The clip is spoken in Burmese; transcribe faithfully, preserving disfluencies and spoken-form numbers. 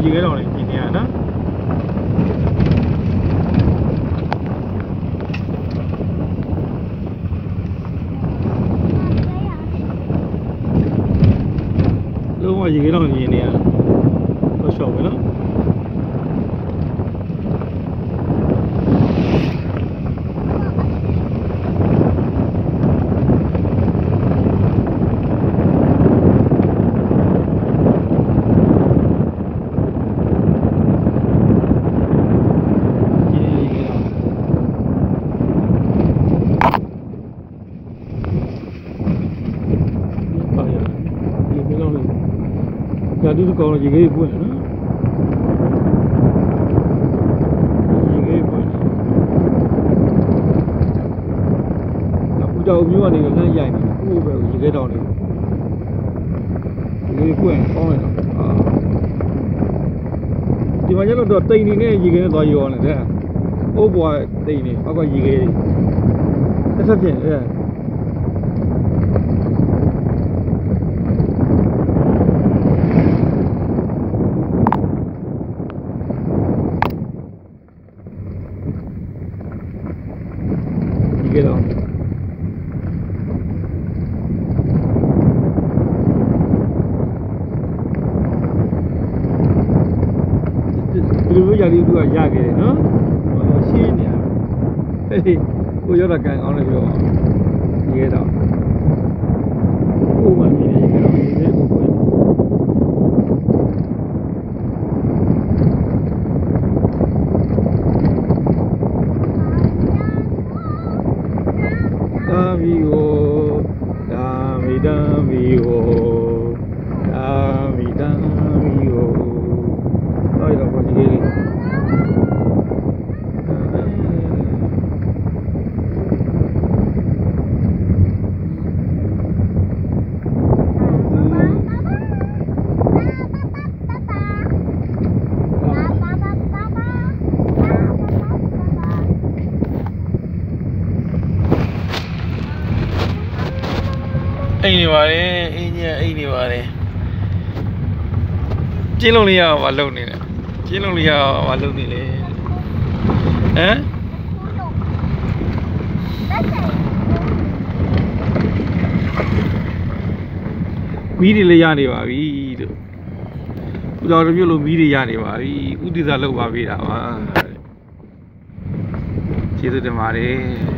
ရေခဲတောင်လေးမြင်နေရနော်လုံးဝရေခဲတောင်မြင်နေရတော့ရှော့ပဲနော်ဒီကောင်ရေခဲပွင့်နော်ရေခဲပွင့်အခုကြောက်မျိုးကနေလမ်းရိုက်နေတယ်ကိုယ့်ဘက်ရေခဲတောင်နေရေခဲပွင့်ကောင်းတယ်နော်အာဒီမှာကျတော့တိမ်နေနဲ့ရေခဲနဲ့သွားရောနေတယ်အိုးဘွားတိမ်နေအောက်ကရေခဲတစ်ဆက်ပြင်အဲဒီတော့ဒီလိုရာဒီသူကရခဲ့တယ်နော်ရှင်းနေဟေးကိုရောက်တာကန်ကောင်းတယ်ပြောဒီကတော့ကိုမှမြင်နေကြတော့ဒီလေးကိုပွင့်Amigo, amigo, amigo, amigo, amigo. Ay, no puedo seguir. Anh đi vào đấy, anh nha, anh đi vào đấy. Chiến lông đi vào lâu này nè, chiến lông đi vào lâu này này. Hả? Mí đi lấy ra đi vào đi được. Giờ nó biết luôn mí đi ra đi vào đi, út đi ra lâu vào đi đã mà. Chỉ tôi để mà đi.